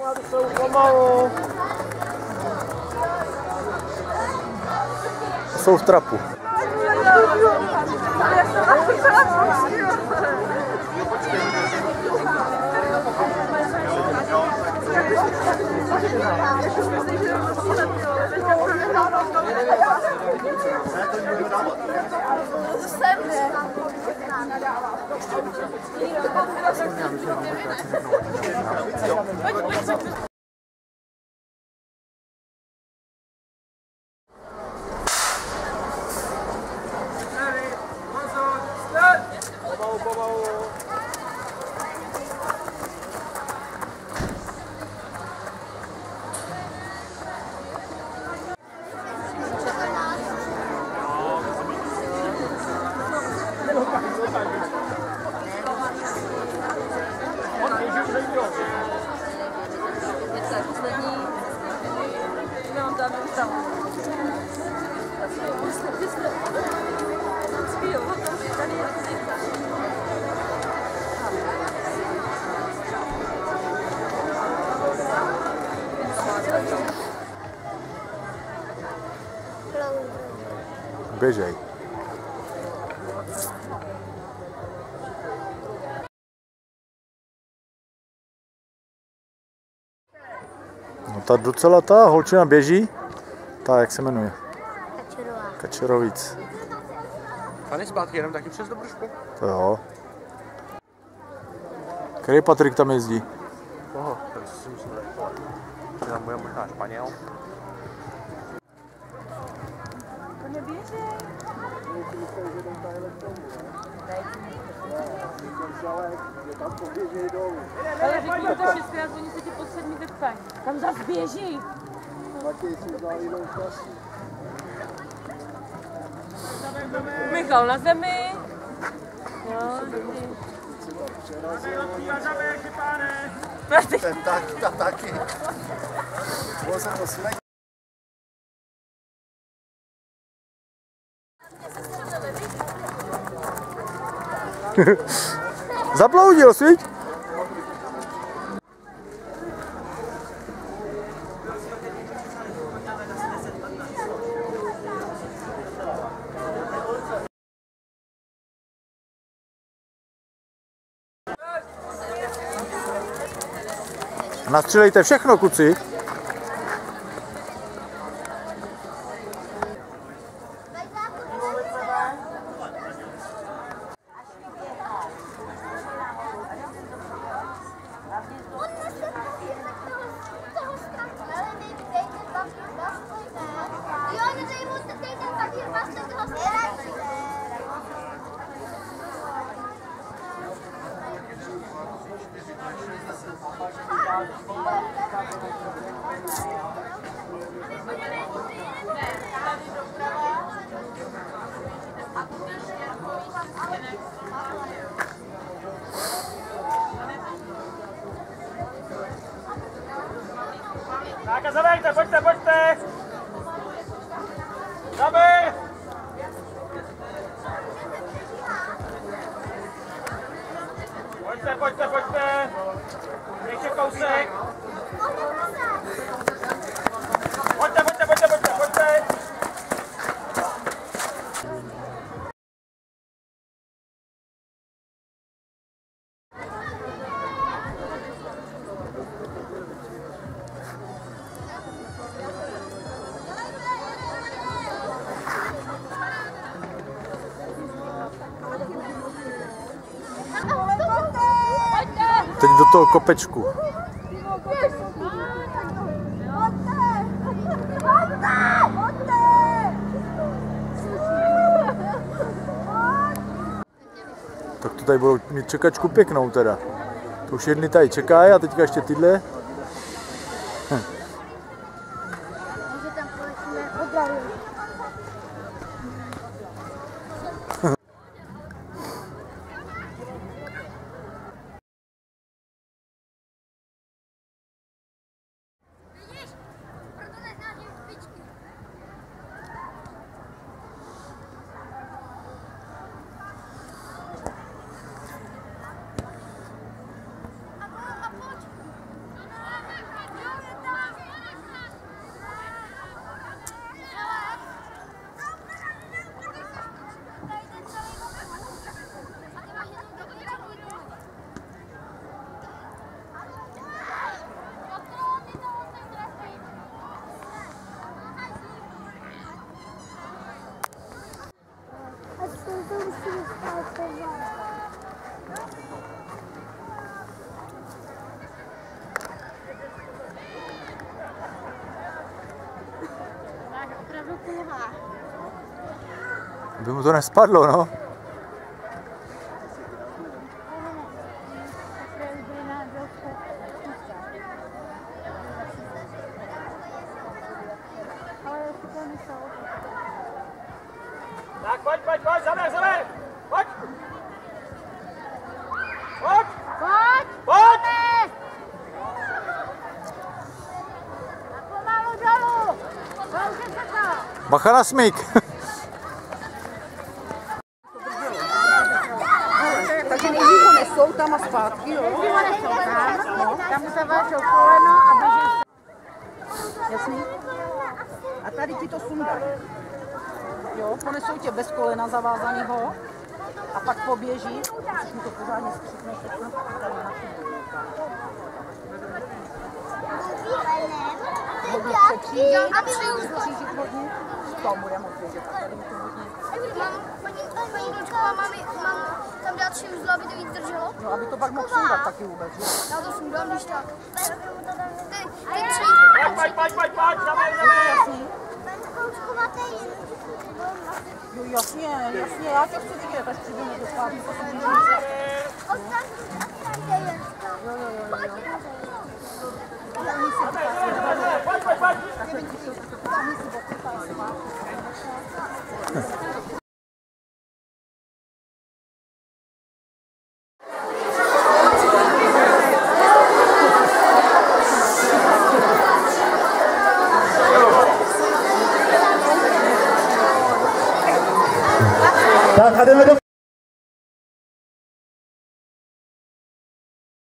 Jsou v trapu. Běžej. No ta docela ta holčina běží. Ta, jak se jmenuje? Kačerová. Kačerovic. Pane, zpátky jenom taky přes Dobrušku? To jo. Který Patrik tam jezdí? Oho, tak si musím zlepšovat. Tam bude možná Španěl. To neběží. Ale řekni to všechno, oni se ti pod 7 tepek. Tam zas běží. Michal na zemi. Jo, Ten taky. Zabloudil, sviť? Nastřelejte všechno, kluci. Tak a zavejte, pojďte! Zabij! Pojďte! Ještě kousek! Pojďte! Teď do toho kopečku. Tak to tady budou mít čekačku pěknou teda. To už jedny tady čekají a teďka ještě tyhle. By mu to nespadlo, no. Tak pojď, zaber, pojď! Pojď! Pojď! Pomalu dolů! Bouře se to! Bacha na smyk. Takže nejdřív ho nesou tam a zpátky, jo? Nejdřív ho nesou tam, tam se vážou koleno a běží. Jasný? A tady ti to sundají. Jo, ponesou tě bez kolena zavázanýho a pak poběží. Musíš mu to pořádně skřipnout všechno. Hodně překřížit hodně. To bude moc vědět. Paní Vlčková, mám tam dát 3 uzly, aby to víc drželo? No, aby to pak mohl sundat taky vůbec, že? Já to sundám, když tak. Ty 3. Pojď, zaber! Vlčková, to je jen. Jo, jasně, já tě chci vidět, až přijdu do zpátky. Tak a jdeme do